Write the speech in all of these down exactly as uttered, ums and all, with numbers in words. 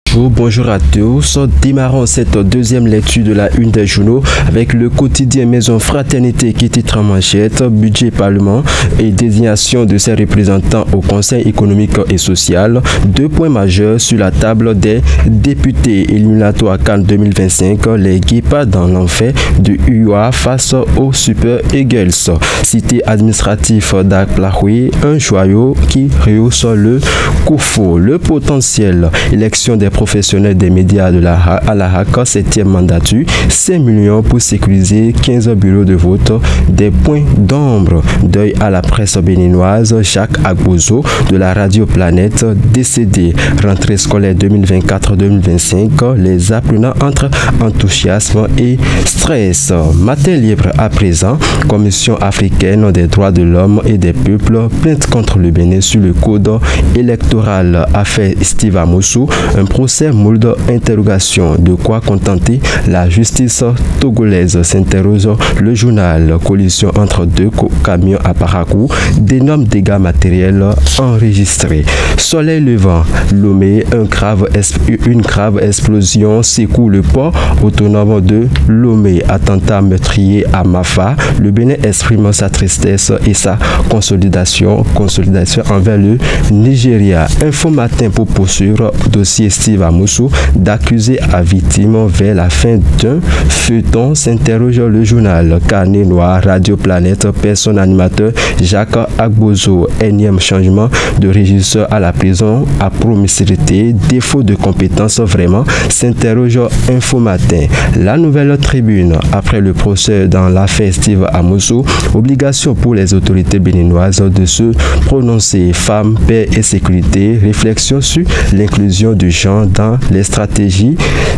Bonjour à tous. Démarrons cette deuxième lecture de la une des journaux avec le quotidien Maison Fraternité qui titre en manchette budget parlement et désignation de ses représentants au Conseil économique et social. Deux points majeurs sur la table des députés. Éliminatoire CAN deux mille vingt-cinq, les Guépards dans l'enfer de U A face aux Super Eagles. Cité administratif d'Aklahoui, un joyau qui rehausse le Koufou. Le potentiel élection des professionnels des médias de la à la H A C, septième mandature, cinq millions pour sécuriser quinze bureaux de vote, des points d'ombre, deuil à la presse béninoise, Jacques Agbozo de la Radio Planète décédé, rentrée scolaire deux mille vingt-quatre deux mille vingt-cinq, les apprenants entre enthousiasme et stress. Matin libre à présent, Commission africaine des droits de l'homme et des peuples, plainte contre le Bénin sur le code électoral, affaire Steve Amoussou, un procès moule interrogation, de quoi contenter la justice togolaise, s'interroge le journal. Collision entre deux camions à Parakou, d'énormes dégâts matériels enregistrés. Soleil levant, Lomé, un grave une grave explosion secoue le port autonome de Lomé. Attentat meurtrier à Mafa, le Bénin exprime sa tristesse et sa consolidation, consolidation envers le Nigeria. Info matin pour poursuivre dossier Steve Amoussou, d'accusé à victime vers la fin d'un feuilleton, s'interroge le journal. Carnet noir, Radio Planète, personne animateur Jacques Agbozo, énième changement de régisseur à la prison à promiscuité, défaut de compétences vraiment, s'interroge Info matin. La Nouvelle Tribune, après le procès dans l'affaire Steve Amoussou, obligation pour les autorités béninoises de se prononcer. Femmes, paix et sécurité, réflexion sur l'inclusion du genre dans les stratégies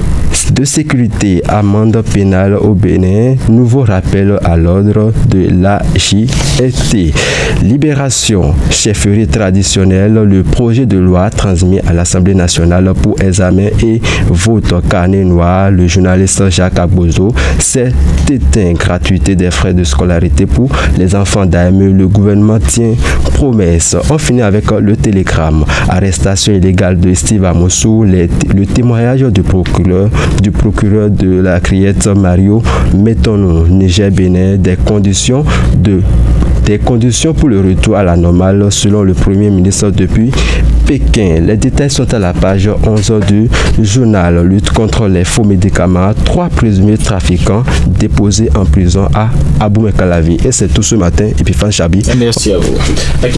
de sécurité, amende pénale au Bénin, nouveau rappel à l'ordre de la J S T. Libération, chefferie traditionnelle, le projet de loi transmis à l'Assemblée nationale pour examen et vote. Carnet noir, le journaliste Jacques Agbozo s'est éteint. Gratuité des frais de scolarité pour les enfants d'A M E, le gouvernement tient promesse. On finit avec le télégramme. Arrestation illégale de Steve Amoussou, les, le témoignage du procureur du procureur de la Criette Mario Metonou, Niger-Bénin, des conditions de des conditions pour le retour à la normale selon le Premier ministre depuis Pékin. Les détails sont à la page onze du journal. Lutte contre les faux médicaments, trois présumés trafiquants déposés en prison à Abou-Mekalavi. Et c'est tout ce matin. Et puis Fan Chabi. Merci à vous.